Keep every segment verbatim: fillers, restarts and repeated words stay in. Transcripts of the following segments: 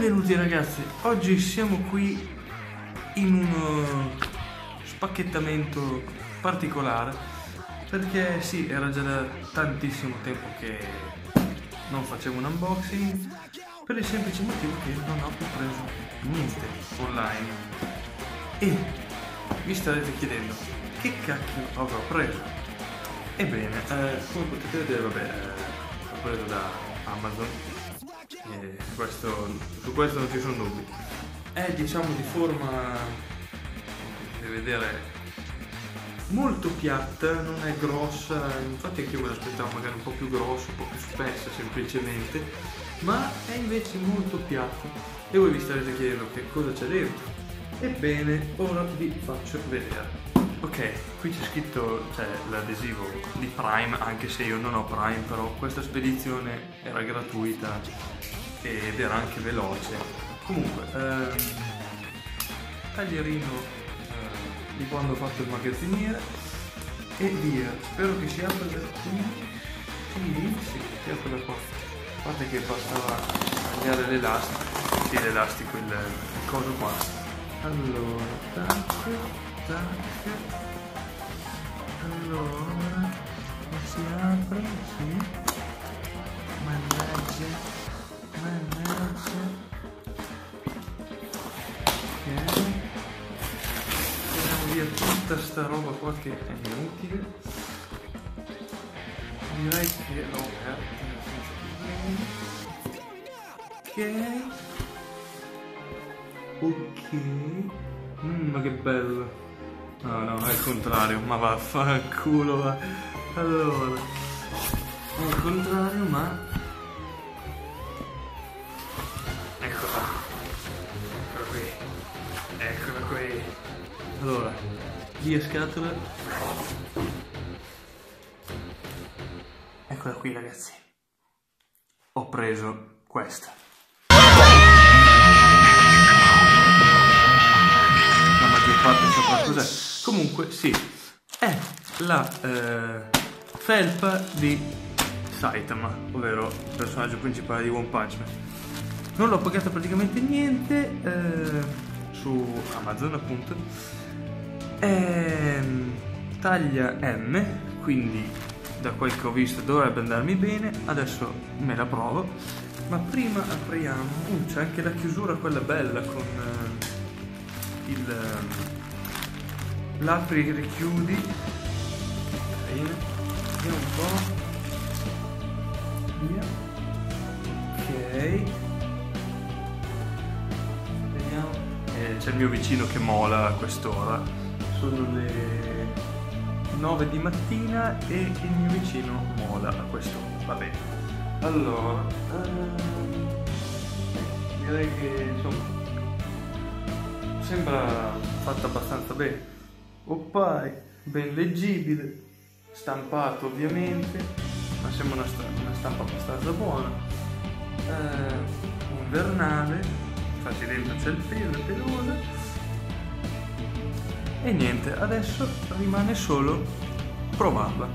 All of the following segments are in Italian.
Benvenuti ragazzi, oggi siamo qui in uno spacchettamento particolare perché sì, era già da tantissimo tempo che non facevo un unboxing per il semplice motivo che non ho più preso niente online e vi starete chiedendo che cacchio avrò preso. Ebbene, eh, come potete vedere, vabbè, eh, l'ho preso da Amazon. E questo, su questo non ci sono dubbi. È diciamo di forma, potete vedere, molto piatta, non è grossa, infatti anche io me l'aspettavo magari un po' più grossa, un po' più spessa semplicemente, ma è invece molto piatta. E voi vi starete chiedendo che cosa c'è dentro. Ebbene, ora vi faccio vedere. Ok, qui c'è scritto, c'è l'adesivo di Prime, anche se io non ho Prime, però questa spedizione era gratuita ed era anche veloce. Comunque, ehm, taglierino eh, di quando ho fatto il magazziniere e via. Spero che si apra da qui. Sì, sì, si apre da qua. A parte che bastava tagliare l'elastico, sì, l'elastico, il, il coso qua. Allora, tac, tac. Allora, si apre, sì. Mannaggia, mannaggia. Ok. Tiriamo via tutta sta roba qua che è inutile. Direi che l'ho aperta senza problemi. Ok. Ok. Mmm, ma che bello. No, no, è il contrario, ma vaffanculo, va. Allora, è il contrario, ma... Eccola. Eccola qui. Eccola qui. Allora, via scatola. Eccola qui, ragazzi. Ho preso questa. La maggior parte saprà cos'è. Comunque sì, è la eh, felpa di Saitama, ovvero il personaggio principale di One Punch Man. Non l'ho pagata praticamente niente eh, su Amazon, appunto. È taglia M, quindi da quel che ho visto dovrebbe andarmi bene. Adesso me la provo, ma prima apriamo. Uh, c'è anche la chiusura, quella bella con eh, il... Eh, l'apri e richiudi. Vediamo un po'. Via. Ok. Vediamo. Eh, c'è il mio vicino che mola a quest'ora. Sono le nove di mattina e il mio vicino mola a quest'ora. Va bene. Allora. Ehm, direi che insomma sembra fatta abbastanza bene. Oppai, ben leggibile, stampato ovviamente, ma sembra una, sta una stampa abbastanza buona. Eh, invernale, infatti dentro c'è il pelo, è pelosa. E niente, adesso rimane solo provarla.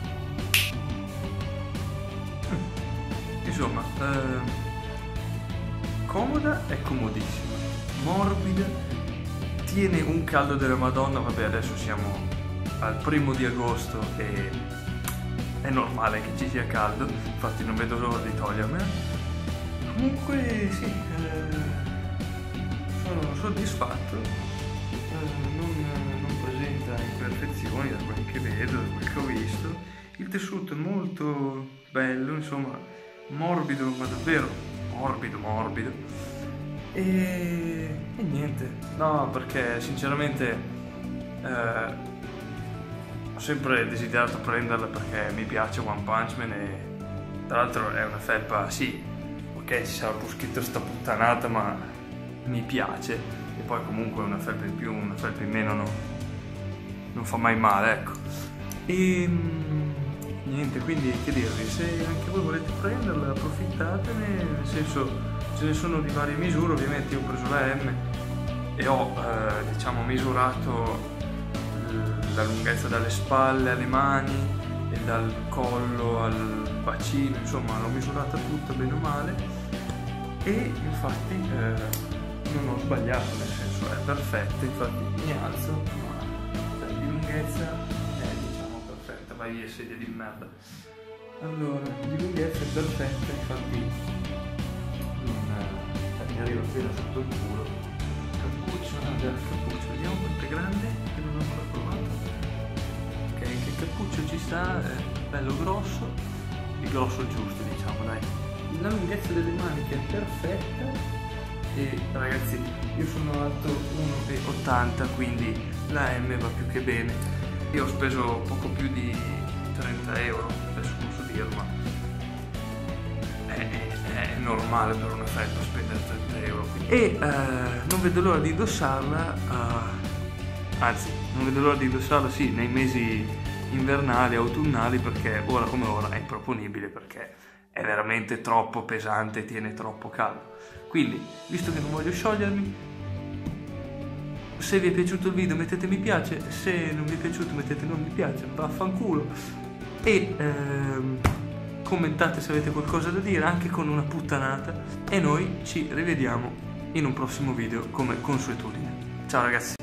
Insomma, eh, comoda e comodissima, morbida. Tiene un caldo della Madonna. Vabbè, adesso siamo al primo di agosto e è normale che ci sia caldo, infatti non vedo l'ora di togliermela. Comunque sì, eh, sono soddisfatto, eh, non, non presenta imperfezioni da quel che vedo, da quel che ho visto. Il tessuto è molto bello, insomma, morbido, ma davvero morbido, morbido. E, e niente, no, perché sinceramente eh, ho sempre desiderato prenderla perché mi piace One Punch Man e tra l'altro è una felpa, sì, ok, ci sarà più scritto sta puttanata, ma mi piace. E poi comunque una felpa in più, una felpa in meno no, non fa mai male, ecco. E niente, quindi che dirvi, se anche voi volete prenderla approfittatene, nel senso ce ne sono di varie misure. Ovviamente io ho preso la M e ho eh, diciamo misurato la lunghezza dalle spalle alle mani e dal collo al bacino, insomma l'ho misurata tutta bene o male e infatti eh, non ho sbagliato, nel senso è perfetta, infatti mi alzo, ma di lunghezza è diciamo perfetta. Vai via sedia di merda. Allora, di lunghezza è perfetta, infatti non, eh, mi arriva appena sotto il culo. Cappuccio, ah, il cappuccio, vediamo quanto è grande, che non ho ancora provato. Ok, anche il cappuccio ci sta, è bello grosso, il grosso giusto diciamo, dai. La lunghezza delle maniche è perfetta e ragazzi io sono alto uno e ottanta, quindi la M va più che bene. Io ho speso poco più di trenta euro, adesso non so dirlo, ma è, è, è normale per una felpa spendere trenta euro. Quindi. E uh, non vedo l'ora di indossarla, uh, anzi non vedo l'ora di indossarla sì nei mesi invernali, autunnali, perché ora come ora è improponibile, perché è veramente troppo pesante e tiene troppo caldo. Quindi, visto che non voglio sciogliermi, se vi è piaciuto il video mettete mi piace, se non vi è piaciuto mettete non mi piace, vaffanculo, e ehm, commentate se avete qualcosa da dire, anche con una puttanata, e noi ci rivediamo in un prossimo video come consuetudine. Ciao ragazzi!